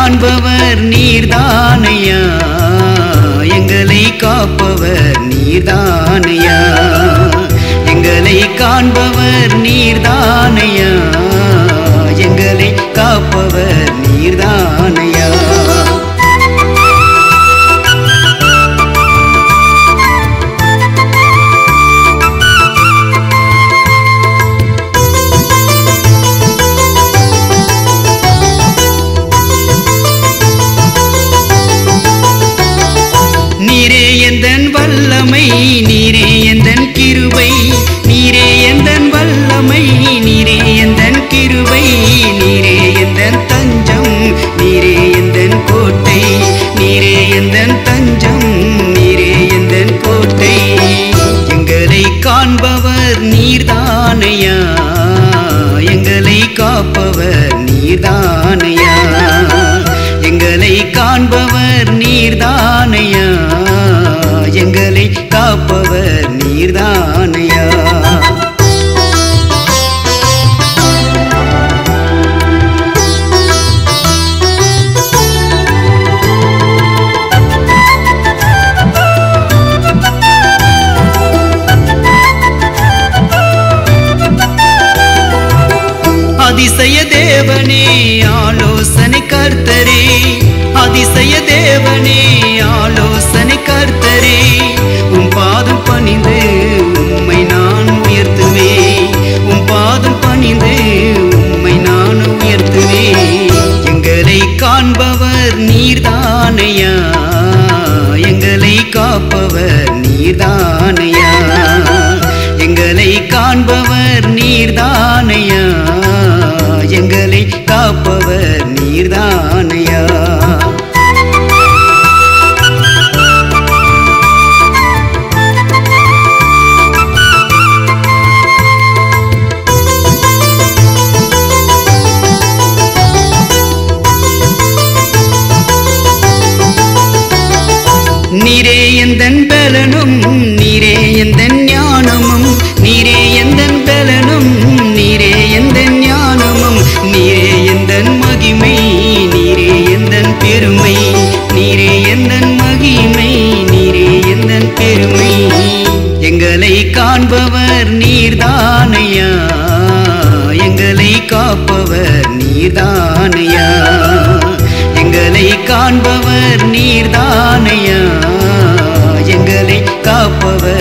காண்பவர் நீர்தானையா, எங்களை காப்பவர் நீர்தானையா, எங்களை காண்பவர் நீர்தானையா, எங்களை காப்பவர் நீர்தானையா. நீரே எந்தன் வல்லமை, நீரே எந்தன் கிருபை, நீரே எந்தன் வல்லமை, நீரே எந்தன் கிருபை, நீரே எந்தன் தஞ்சம், நீரே எந்தன் கோட்டை, நீரே எந்தன் தஞ்சம், நீரே எந்தன் கோட்டை. எங்களை காண்பவர் நீர்தானையா, எங்களை காப்பவர் நீர்தானையா, எங்களை காண்பவர் நீர்தானையா, எங்களை காப்பவர் நீர்தானையா. அதிசய தேவனே ஆலோசனை கர்த்தரே, அதிசய தேவனே ஆலோசனை கர்த்தரே, உம் பாதம் பணிந்து உம்மை நான் உயர்த்துவேன், உம் பாதம் பணிந்து உம்மை நான் உயர்த்துவேன். எங்களை காண்பவர் நீர்தானையா, எங்களை காப்பவர் நீர்தானையா, எங்களை காண்பவர் நீர்தானையா, எங்களை காப்பவர் நீர்தானையா. நீரே எந்தன் பலனும், நீரே எந்தன் ஞானமும், நீரே எந்தன் பலனும், நீரே எந்தன் ஞானமும், நீரே எந்தன் மகிமை, நீரே எந்தன் பெருமை, நீரே எந்தன் மகிமை, நீரே எந்தன் பெருமை. எங்களை காண்பவர் நீர்தானையா, எங்களை காப்பவர் நீர்தானையா, எங்களை காண்பவர் நீர்தானையா, எங்களை காப்பவர்